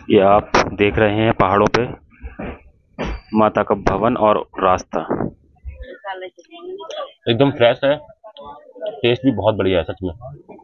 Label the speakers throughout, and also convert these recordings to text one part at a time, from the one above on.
Speaker 1: ये आप देख रहे हैं पहाड़ों पे माता का भवन और रास्ता एकदम फ्रेश है। टेस्ट भी बहुत बढ़िया है सच में।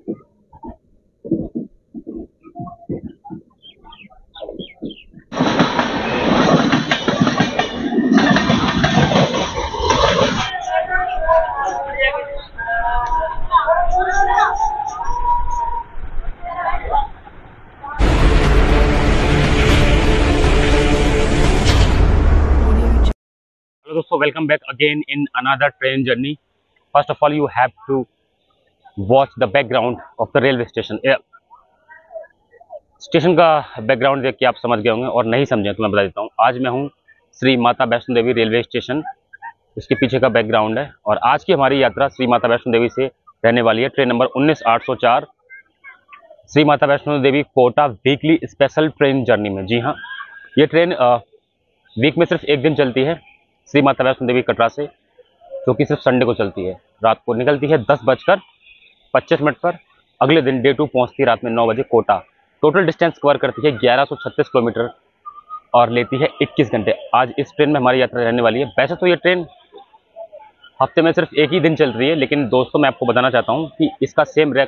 Speaker 1: हेलो दोस्तों, welcome back again in another train journey. First of all you have to watch the background of the railway station. Station का बैकग्राउंड देख के आप समझ गए होंगे, और नहीं समझे तो मैं बता देता हूँ। आज मैं हूँ श्री माता वैष्णो देवी रेलवे स्टेशन, इसके पीछे का बैकग्राउंड है। और आज की हमारी यात्रा श्री माता वैष्णो देवी से रहने वाली है। Train number 19804 Shri Mata Vaishno Devi Kota weekly special train journey में। जी हाँ, ये ट्रेन वीक में सिर्फ एक दिन चलती है श्री माता वैष्णो देवी कटरा से, जो कि सिर्फ संडे को चलती है। रात को निकलती है 10:25 पर। अगले दिन डे 2 पहुँचती है रात में 9 बजे कोटा। टोटल डिस्टेंस कवर करती है 1136 किलोमीटर और लेती है 21 घंटे। आज इस ट्रेन में हमारी यात्रा रहने वाली है। वैसे तो ये ट्रेन हफ्ते में सिर्फ एक ही दिन चल रही है, लेकिन दोस्तों मैं आपको बताना चाहता हूँ कि इसका सेम रैक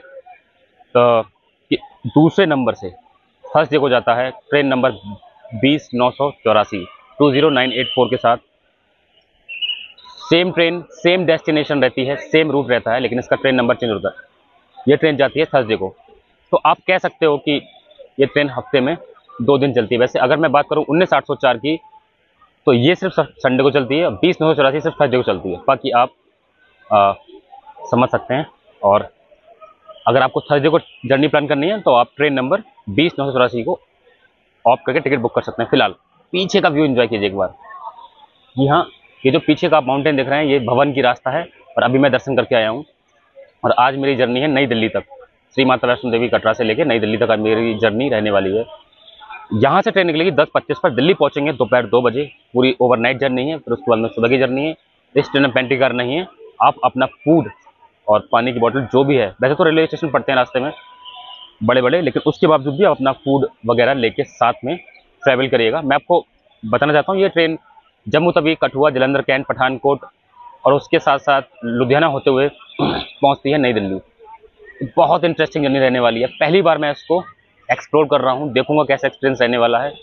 Speaker 1: दूसरे नंबर से थर्सडे को जाता है। ट्रेन नंबर 20984 20984 के साथ सेम ट्रेन सेम डेस्टिनेशन रहती है, सेम रूट रहता है, लेकिन इसका ट्रेन नंबर चेंज होता है। ये ट्रेन जाती है थर्सडे को। तो आप कह सकते हो कि ये ट्रेन हफ्ते में 2 दिन चलती है। वैसे अगर मैं बात करूँ 19804 की, तो ये सिर्फ संडे को चलती है। 20984 सिर्फ थर्सडे को चलती है। बाकी आप समझ सकते हैं। और अगर आपको थर्सडे को जर्नी प्लान करनी है तो आप ट्रेन नंबर 20984 को ऑफ करके टिकट बुक कर सकते हैं। फिलहाल पीछे का व्यू एंजॉय कीजिए एक बार। जी हाँ, ये जो पीछे का आप माउंटेन देख रहे हैं, ये भवन की रास्ता है और अभी मैं दर्शन करके आया हूँ। और आज मेरी जर्नी है नई दिल्ली तक। श्री माता वैष्णो देवी कटरा से लेकर नई दिल्ली तक आज मेरी जर्नी रहने वाली है। यहाँ से ट्रेन निकलेगी 10:25 पर। दिल्ली पहुँचेंगे दोपहर 2 बजे। पूरी ओवरनाइट जर्नी है, फिर उसके बाद में सुबह की जर्नी है। इस ट्रेन में पेंट्री कार नहीं है। आप अपना फूड और पानी की बोतल जो भी है, वैसे तो रेलवे स्टेशन पड़ते हैं रास्ते में बड़े बड़े, लेकिन उसके बावजूद भी आप अपना फूड वगैरह लेके साथ में ट्रैवल करिएगा। मैं आपको बताना चाहता हूँ, ये ट्रेन जम्मू तवी, कठुआ, जालंधर, कैंट, पठानकोट और उसके साथ साथ लुधियाना होते हुए पहुँचती है नई दिल्ली। बहुत इंटरेस्टिंग जर्नी रहने वाली है। पहली बार मैं इसको एक्सप्लोर कर रहा हूँ, देखूंगा कैसा एक्सपीरियंस रहने वाला है।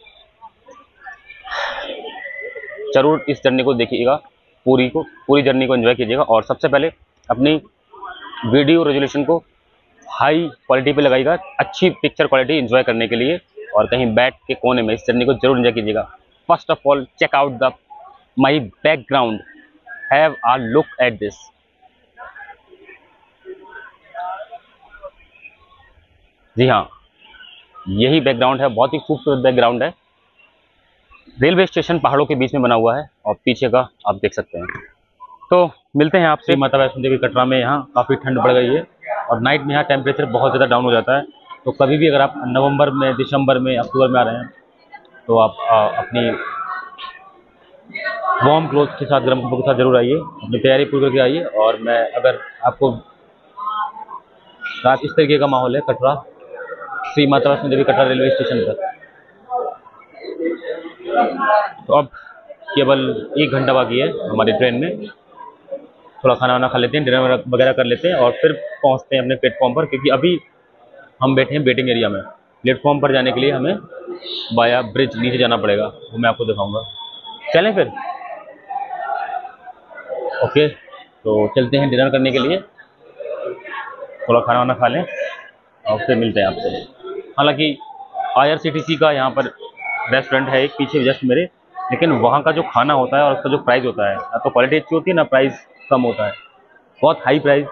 Speaker 1: जरूर इस जर्नी को देखिएगा, पूरी जर्नी को एंजॉय कीजिएगा। और सबसे पहले अपनी वीडियो रेजोल्यूशन को हाई क्वालिटी पे लगाइएगा, अच्छी पिक्चर क्वालिटी एंजॉय करने के लिए। और कहीं बैठ के कोने में इस जर्नी को जरूर एंजॉय कीजिएगा। First of all check out the my background, have a look at this. जी हाँ, यही बैकग्राउंड है, बहुत ही खूबसूरत बैकग्राउंड है। रेलवे स्टेशन पहाड़ों के बीच में बना हुआ है और पीछे का आप देख सकते हैं। तो मिलते हैं आपसे माता वैष्णो देवी कटरा में। यहाँ काफ़ी ठंड बढ़ गई है और नाइट में यहाँ टेम्परेचर बहुत ज़्यादा डाउन हो जाता है। तो कभी भी अगर आप नवंबर में, दिसंबर में, अक्टूबर में आ रहे हैं तो आप अपनी वार्म क्लोथ के साथ, गर्म कपड़ों के साथ जरूर आइए, अपनी तैयारी पूरी करके आइए। और मैं अगर आपको रात इस तरीके का माहौल है कटरा श्री माता वैष्णो देवी कटरा रेलवे स्टेशन पर। तो अब केवल 1 घंटा बाकी है हमारी ट्रेन में। थोड़ा खाना वाना खा लेते हैं, डिनर वगैरह कर लेते हैं और फिर पहुंचते हैं अपने प्लेटफॉर्म पर, क्योंकि अभी हम बैठे हैं वेटिंग एरिया में। प्लेटफॉर्म पर जाने के लिए हमें बाया ब्रिज नीचे जाना पड़ेगा, वो मैं आपको दिखाऊंगा। चलें फिर? ओके, तो चलते हैं डिनर करने के लिए। थोड़ा खाना वाना खा लें और फिर मिलते हैं आपसे। हालांकि IRCTC का यहाँ पर रेस्टोरेंट है एक पीछे जस्ट मेरे, लेकिन वहाँ का जो खाना होता है और उसका जो प्राइस होता है, ना तो क्वालिटी अच्छी होती है ना प्राइस कम होता है। बहुत हाई प्राइस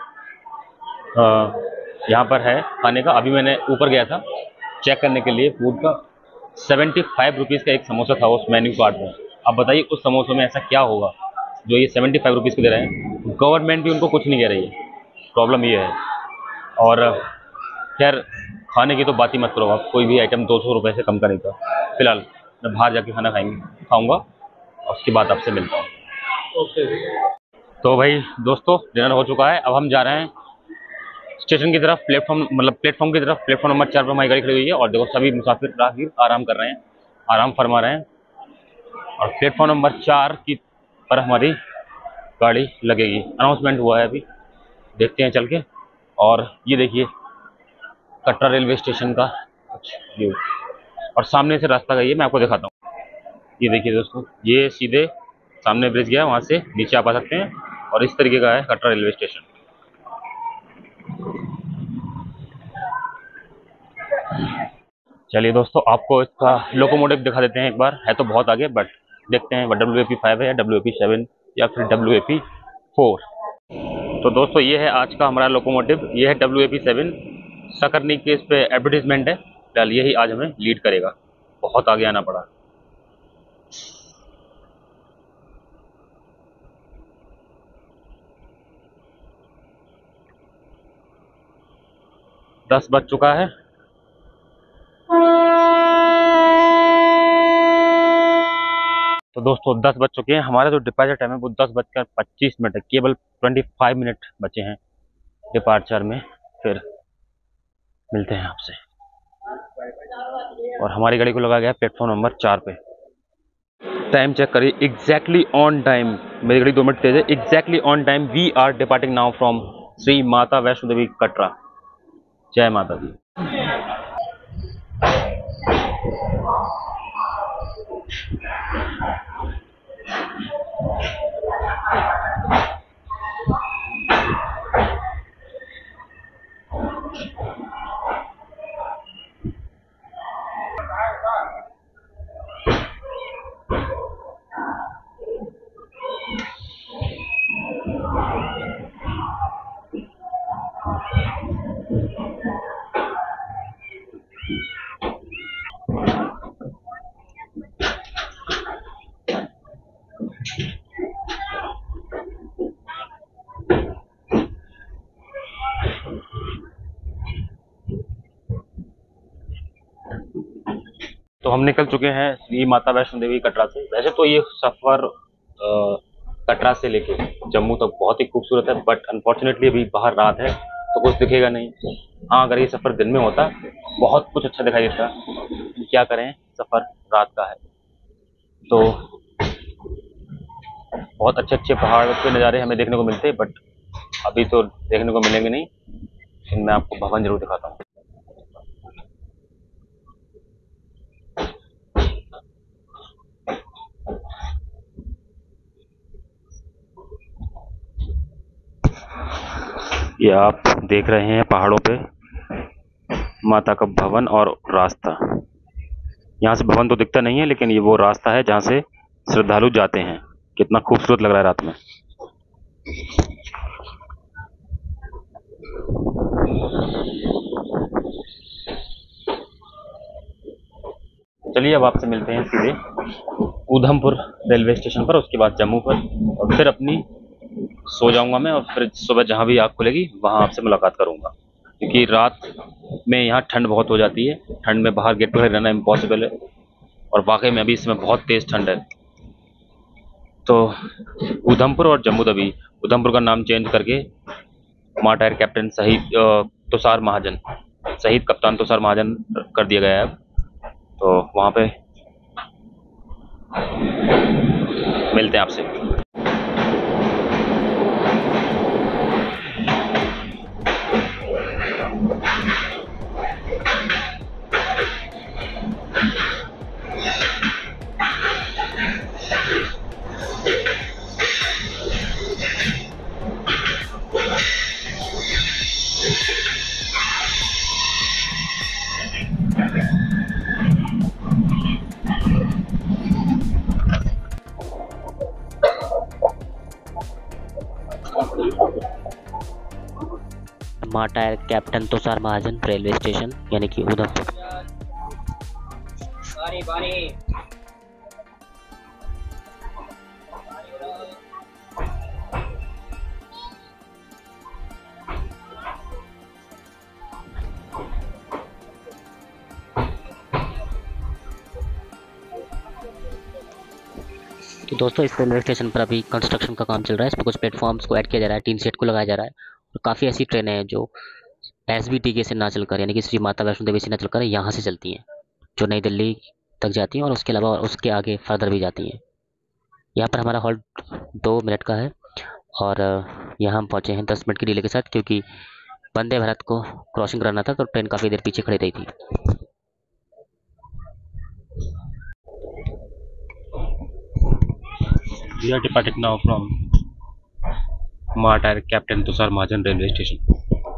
Speaker 1: यहाँ पर है खाने का। अभी मैंने ऊपर गया था चेक करने के लिए फूड का। 75 रुपीज़ का एक समोसा था उस मेन्यू कार्ड में। अब बताइए उस समोसे में ऐसा क्या होगा जो ये 75 रुपीज़ को दे रहे हैं। गवर्नमेंट भी उनको कुछ नहीं कह रही है, प्रॉब्लम ये है। और खैर खाने की तो बात ही मत करो आप, कोई भी आइटम 200 रुपये से कम का नहीं था। फिलहाल मैं बाहर जाके खाना खाऊंगा और उसके बाद आपसे मिलता हूँ। ओके। तो भाई दोस्तों, डिनर हो चुका है। अब हम जा रहे हैं स्टेशन की तरफ, प्लेटफॉर्म की तरफ। प्लेटफॉर्म नंबर 4 पर हमारी गाड़ी खड़ी हुई है और देखो सभी मुसाफिर राहगीर आराम कर रहे हैं। आराम फरमा रहे हैं। और प्लेटफॉर्म नंबर 4 की पर हमारी गाड़ी लगेगी। अनाउंसमेंट हुआ है अभी, देखते हैं चल के। और ये देखिए कटरा रेलवे स्टेशन का कुछ व्यू, और सामने से रास्ता गई है, मैं आपको दिखाता हूँ। ये देखिए दोस्तों, ये सीधे सामने ब्रिज गया, वहाँ से नीचे आप आ सकते हैं। और इस तरीके का है कटरा रेलवे स्टेशन। चलिए दोस्तों, आपको इसका लोकोमोटिव दिखा देते हैं एक बार। है तो बहुत आगे, बट देखते हैं WAP5 है या WAP7 या फिर WAP4। तो दोस्तों ये है आज का हमारा लोकोमोटिव, ये है WAP7। सकरनी के इस पे एडवर्टीजमेंट है, फिलहाल यही आज हमें लीड करेगा। बहुत आगे आना पड़ा। दस बज चुका है। तो दोस्तों 10 बज चुके हैं। हमारा जो डिपार्चर टाइम है वो 10:25 है। केवल 25 मिनट बचे हैं डिपार्चर में। फिर मिलते हैं आपसे। और हमारी गाड़ी को लगाया गया प्लेटफॉर्म नंबर 4 पे। टाइम चेक करिए, एग्जैक्टली ऑन टाइम। मेरी गाड़ी 2 मिनट तेज है। Exactly on time we are departing now from Shri Mata Vaishno Devi Katra. जय माता दी। तो हम निकल चुके हैं श्री माता वैष्णो देवी कटरा से। वैसे तो ये सफ़र कटरा से लेके जम्मू तक बहुत ही खूबसूरत है, बट अनफॉर्चुनेटली अभी बाहर रात है तो कुछ दिखेगा नहीं। हाँ, अगर ये सफ़र दिन में होता बहुत कुछ अच्छा दिखाई देता। क्या करें, सफ़र रात का है। तो बहुत अच्छे अच्छे पहाड़ के नज़ारे हमें देखने को मिलते हैं, बट अभी तो देखने को मिलेंगे नहीं। लेकिन मैं आपको भवन जरूर दिखाता हूँ। ये आप देख रहे हैं पहाड़ों पे माता का भवन और रास्ता। यहाँ से भवन तो दिखता नहीं है, लेकिन ये वो रास्ता है जहाँ से श्रद्धालु जाते हैं। कितना खूबसूरत लग रहा है रात में। चलिए अब आपसे मिलते हैं सीधे उधमपुर रेलवे स्टेशन पर, उसके बाद जम्मू पर, और फिर अपनी सो जाऊंगा मैं। और फिर सुबह जहाँ भी आँख खुलेगी वहाँ आपसे मुलाकात करूंगा, क्योंकि रात में यहाँ ठंड बहुत हो जाती है। ठंड में बाहर गेट पर रहना इम्पॉसिबल है, और वाकई में अभी इसमें बहुत तेज़ ठंड है। तो उधमपुर और जम्मू तवी, उधमपुर का नाम चेंज करके माँ टायर कैप्टन शहीद तुषार महाजन, शहीद कप्तान तुषार महाजन कर दिया गया है अब। तो वहाँ पे मिलते हैं आपसे।
Speaker 2: माँ टायर captain Tushar Mahajan railway station यानी कि उधमपुर। तो दोस्तों इस रेलवे स्टेशन पर अभी कंस्ट्रक्शन का काम चल रहा है। इसमें कुछ प्लेटफॉर्म्स को ऐड किया जा रहा है, टीन सेट को लगाया जा रहा है। और काफ़ी ऐसी ट्रेनें हैं जो SBTK से ना चलकर यानी कि श्री माता वैष्णो देवी से ना चलकर यहाँ से चलती हैं, जो नई दिल्ली तक जाती हैं और उसके अलावा उसके आगे फर्दर भी जाती हैं। यहाँ पर हमारा हॉल्ट 2 मिनट का है और यहाँ हम पहुँचे हैं 10 मिनट की डिले के साथ, क्योंकि वंदे भारत को क्रॉसिंग कराना था तो ट्रेन काफ़ी देर पीछे खड़ी रही थी।
Speaker 1: We are departing now from Martyr Captain Tushar Mahajan railway station.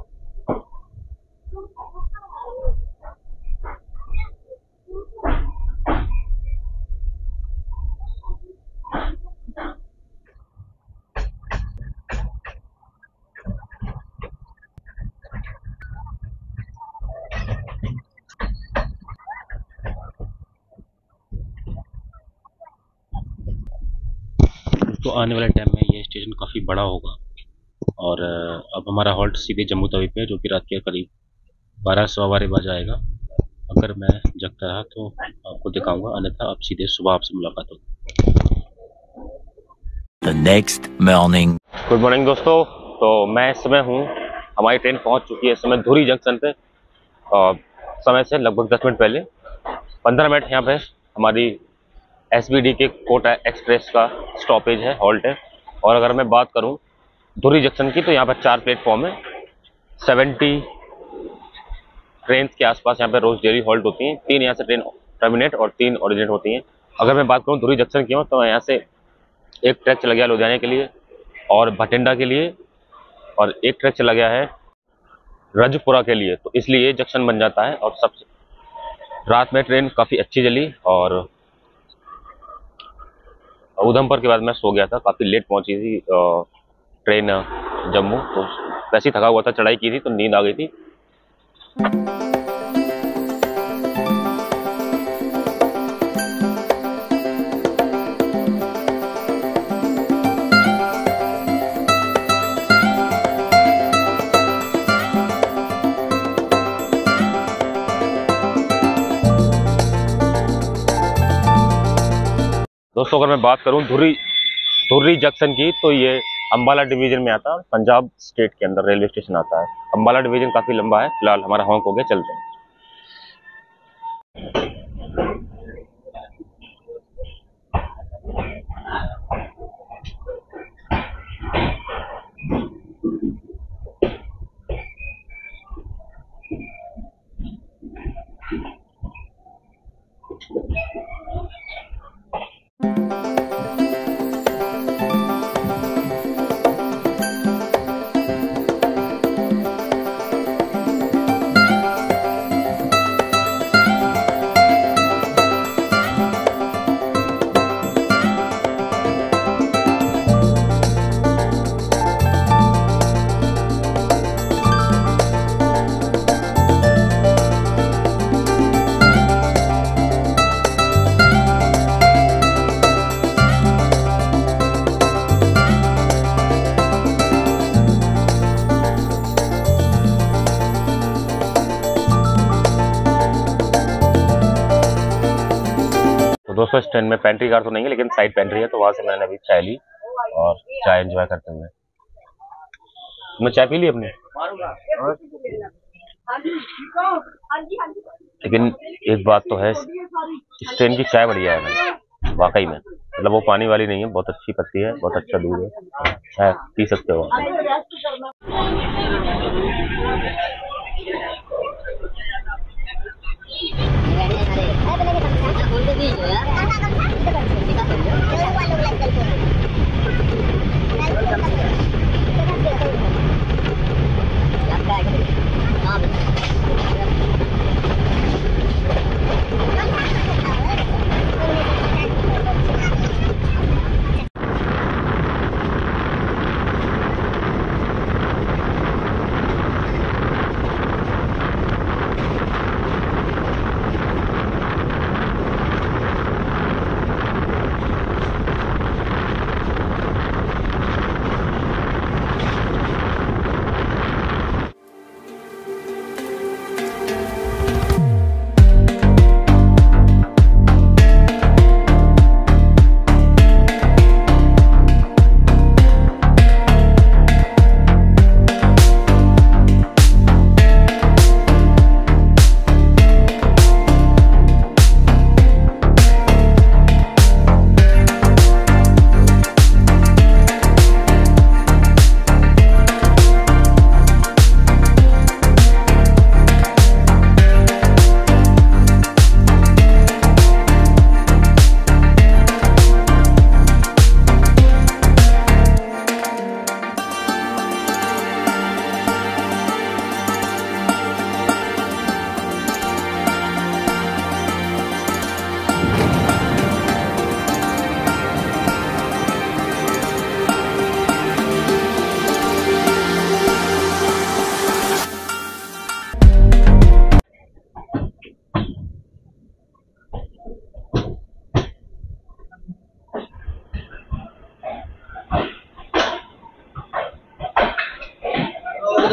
Speaker 1: तो आने वाले टाइम में ये स्टेशन काफ़ी बड़ा होगा और अब हमारा हॉल्ट सीधे जम्मू तवी पे है, जो कि रात के करीब 12-12 बजे आएगा। अगर मैं जगता रहा तो आपको दिखाऊंगा, अन्यथा अब सीधे सुबह आपसे मुलाकात होगी।
Speaker 3: The next morning.
Speaker 1: Good morning दोस्तों, तो मैं इस समय हूँ, हमारी ट्रेन पहुँच चुकी है इस समय धुरी जंक्शन पे, समय से लगभग 10 मिनट पहले। 15 मिनट यहाँ पे हमारी SBD के कोटा एक्सप्रेस का स्टॉपेज है, हॉल्ट है। और अगर मैं बात करूं धुरी जंक्शन की, तो यहाँ पर 4 प्लेटफॉर्म है। 70 ट्रेन के आसपास यहाँ पे रोज डेली हॉल्ट होती हैं। 3 यहाँ से ट्रेन टर्मिनेट और 3 ओरिजिनेट होती हैं। अगर मैं बात करूं धुरी जंक्शन की, तो यहाँ से एक ट्रैक चला गया लुधियाना के लिए और भटिंडा के लिए, और एक ट्रैक चला गया है रजपुरा के लिए। तो इसलिए ये जंक्शन बन जाता है। और सबसे रात में ट्रेन काफ़ी अच्छी चली और उधमपुर के बाद मैं सो गया था, काफ़ी लेट पहुंची थी ट्रेन जम्मू। तो वैसे ही थका हुआ था, चढ़ाई की थी तो नींद आ गई थी। दोस्तों अगर मैं बात करूं धुर्री जंक्शन की, तो ये अंबाला डिवीजन में आता है, पंजाब स्टेट के अंदर रेलवे स्टेशन आता है। अंबाला डिवीजन काफ़ी लंबा है। फिलहाल हमारा हॉन्क हो गया, चलते हैं। तो दोस्तों इस ट्रेन में पेंट्री कार तो नहीं है, लेकिन साइड पेंट्री है। तो वहां से मैंने अभी चाय ली और चाय एंजॉय करते हुए। मैं चाय पी ली अपने, लेकिन एक बात तो है, इस ट्रेन की चाय बढ़िया है वाकई में। मतलब वो पानी वाली नहीं है, बहुत अच्छी पत्ती है, बहुत अच्छा दूध है, चाय पी सकते हो।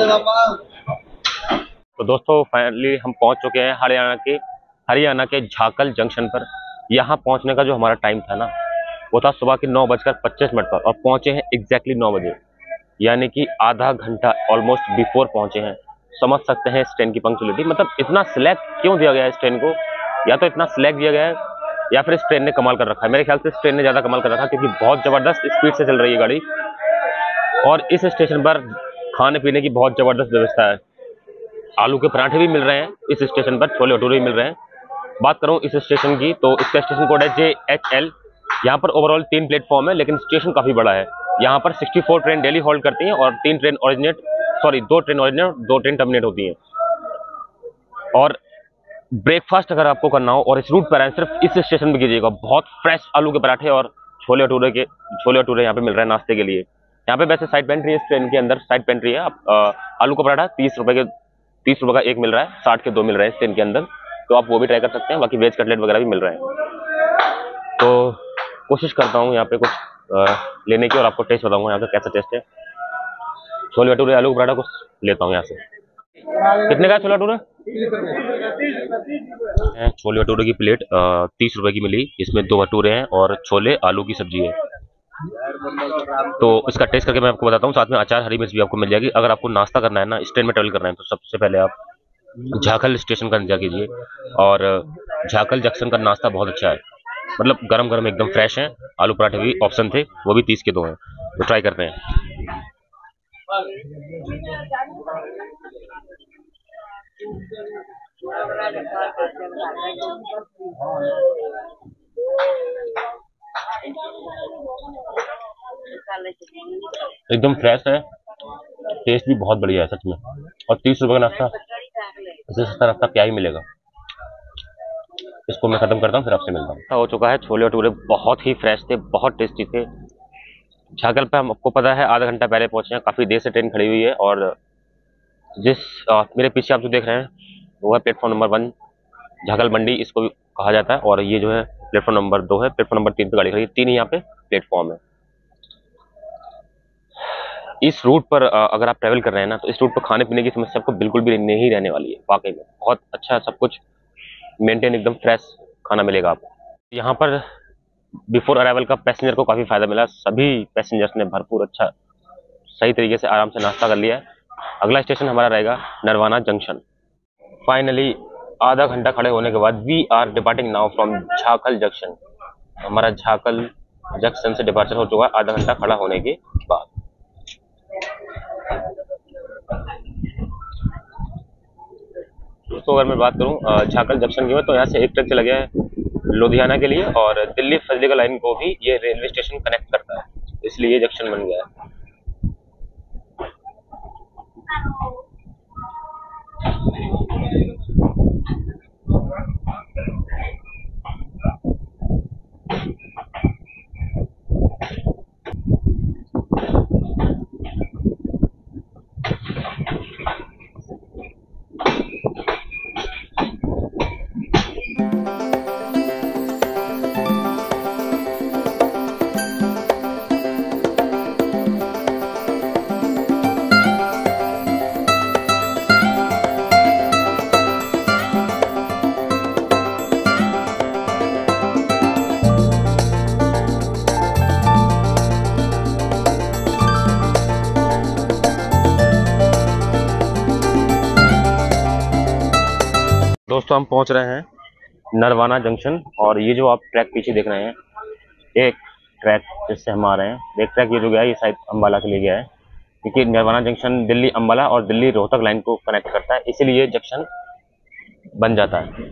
Speaker 1: तो दोस्तों फाइनली हम पहुंच चुके हैं हरियाणा के झाकल जंक्शन पर। यहाँ पहुंचने का जो हमारा टाइम था ना, वो था सुबह के 9:25 पर और पहुंचे हैं एग्जैक्टली 9 बजे, यानी कि आधा घंटा ऑलमोस्ट बिफोर पहुंचे हैं। समझ सकते हैं इस ट्रेन की पंक्चुअलिटी, मतलब इतना स्लैक क्यों दिया गया है इस ट्रेन को, या तो इतना स्लैक दिया गया है या फिर इस ट्रेन ने कमाल कर रखा है। मेरे ख्याल से इस ट्रेन ने ज़्यादा कमाल कर रखा है, क्योंकि बहुत ज़बरदस्त स्पीड से चल रही है गाड़ी और इस स्टेशन पर खाने पीने की बहुत ज़बरदस्त व्यवस्था है। आलू के पराठे भी मिल रहे हैं इस स्टेशन पर, छोले भटूरे भी मिल रहे हैं। बात करूं इस स्टेशन की तो इसका स्टेशन कोड है JHL। यहाँ पर ओवरऑल 3 प्लेटफॉर्म है, लेकिन स्टेशन काफ़ी बड़ा है। यहाँ पर 64 ट्रेन डेली होल्ड करती हैं और 2 ट्रेन ओरिजिनेट, 2 ट्रेन टर्मिनेट होती हैं। और ब्रेकफास्ट अगर आपको करना हो और इस रूट पर है, सिर्फ इस स्टेशन पर कीजिएगा। बहुत फ्रेश आलू के पराठे और छोले भटूरे यहाँ पे मिल रहे हैं नाश्ते के लिए। यहाँ पे वैसे साइड पेंट्री है, इस ट्रेन के अंदर साइड पेंट्री है। आलू का पराठा 30 रुपए का एक मिल रहा है, 60 के 2 मिल रहे हैं इस ट्रेन के अंदर, तो आप वो भी ट्राई कर सकते हैं। बाकी वेज कटलेट वगैरह भी मिल रहे हैं। तो कोशिश करता हूँ यहाँ पे कुछ लेने की और आपको टेस्ट बताऊंगा यहाँ का कैसा टेस्ट है। छोले भटूरे आलू का पराठा कुछ लेता हूँ यहाँ से। कितने का है छोले भटूरे? छोले भटूरे की प्लेट 30 रुपए की मिली। इसमें 2 भटूरे हैं और छोले आलू की सब्जी है। तो इसका टेस्ट करके मैं आपको बताता हूँ। साथ में अचार हरी मिर्च भी आपको मिल जाएगी। अगर आपको नाश्ता करना है ना, इस ट्रेन में ट्रेवल करना है, तो सबसे पहले आप झाकल स्टेशन का इंतजार कीजिए। और झाकल जंक्शन का नाश्ता बहुत अच्छा है, मतलब गरम गरम एकदम फ्रेश है। आलू पराठे भी ऑप्शन थे, वो भी 30 के 2 हैं, तो ट्राई करते हैं। एकदम फ्रेश है, टेस्ट भी बहुत बढ़िया है सच में। और 30 रुपए का नाश्ता, इससे सस्ता नाश्ता क्या ही मिलेगा। इसको मैं खत्म करता हूँ, फिर आपसे मिलता हूँ। हो चुका है, छोले भटूरे बहुत ही फ्रेश थे, बहुत टेस्टी थे। झाकल पे हम आपको पता है आधा घंटा पहले पहुंचे हैं। काफ़ी देर से ट्रेन खड़ी हुई है। और जिस मेरे पीछे आप जो देख रहे हैं वो है प्लेटफॉर्म नंबर 1, झाकल मंडी इसको कहा जाता है। और ये जो है प्लेटफॉर्म नंबर 2 है। प्लेटफॉर्म नंबर 3 पे गाड़ी खड़ी है, 3 ही यहाँ पे प्लेटफॉर्म है। इस रूट पर अगर आप ट्रैवल कर रहे हैं ना, तो इस रूट पर खाने पीने की समस्या आपको बिल्कुल भी नहीं रहने वाली है। वाकई में बहुत अच्छा सब कुछ मेंटेन, एकदम फ्रेश खाना मिलेगा आपको यहाँ पर। बिफोर अराइवल का पैसेंजर को काफ़ी फायदा मिला। सभी पैसेंजर्स ने भरपूर अच्छा सही तरीके से आराम से नाश्ता कर लिया है। अगला स्टेशन हमारा रहेगा नरवाना जंक्शन। फाइनली आधा घंटा खड़े होने के बाद we are departing now from Jhakal junction. हमारा झाकल जंक्शन से डिपार्चर हो चुका है आधा घंटा खड़ा होने के बाद। तो अगर मैं बात करूं झाकल जंक्शन की, तो यहाँ से एक ट्रक चला गया है लुधियाना के लिए, और दिल्ली फजलीगंज लाइन को भी ये रेलवे स्टेशन कनेक्ट करता है, इसलिए ये जंक्शन बन गया है। दोस्तों हम पहुंच रहे हैं नरवाना जंक्शन। और ये जो आप ट्रैक पीछे देख रहे हैं, एक ट्रैक जिससे हम आ रहे हैं, एक ट्रैक ये जो गया है ये शायद अम्बाला के लिए गया है, क्योंकि नरवाना जंक्शन दिल्ली अम्बाला और दिल्ली रोहतक लाइन को कनेक्ट करता है, इसीलिए जंक्शन बन जाता है।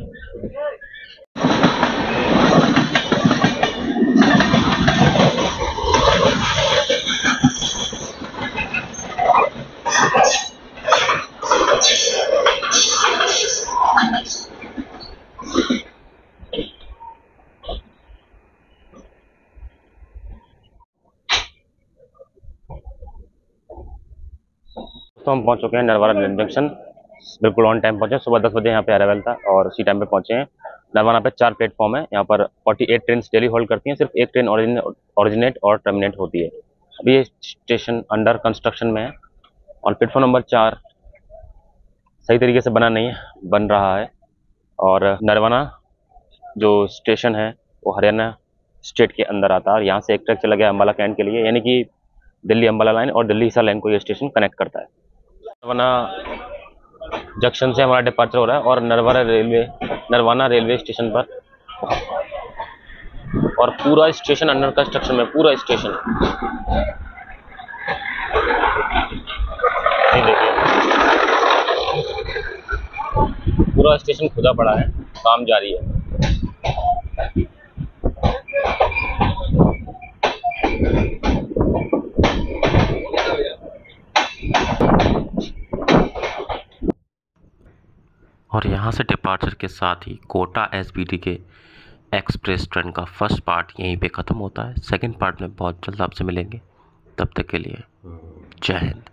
Speaker 1: तो हम पहुंच चुके हैं नरवाना जंक्शन, बिल्कुल ऑन टाइम पहुंचे। सुबह 10 बजे यहाँ पे अराइवल था और उसी टाइम पे पहुंचे हैं। नरवाना पे 4 प्लेटफॉर्म है। यहाँ पर 48 ट्रेन डेली होल्ड करती हैं, सिर्फ एक ट्रेन ओरिजिनेट और टर्मिनेट होती है। अभी ये स्टेशन अंडर कंस्ट्रक्शन में है। और प्लेटफॉर्म नंबर 4 सही तरीके से बना नहीं है, बन रहा है। और नरवाना जो स्टेशन है वो हरियाणा स्टेट के अंदर आता है और यहाँ से एक ट्रैक चला गया अम्बाला कैंट के लिए, यानी कि दिल्ली अम्बाला लाइन और दिल्ली हिसार लाइन को ये स्टेशन कनेक्ट करता है। नरवाना जंक्शन से हमारा डिपार्चर हो रहा है और नरवाना रेलवे स्टेशन पर, और पूरा स्टेशन अंडर कंस्ट्रक्शन में, पूरा स्टेशन ये देखिए, पूरा स्टेशन खुदा पड़ा है, काम जारी है।
Speaker 4: और यहाँ से डिपार्चर के साथ ही कोटा एसबीडी के एक्सप्रेस ट्रेन का फर्स्ट पार्ट यहीं पे ख़त्म होता है। सेकंड पार्ट में बहुत जल्द आपसे मिलेंगे, तब तक के लिए जय हिंद।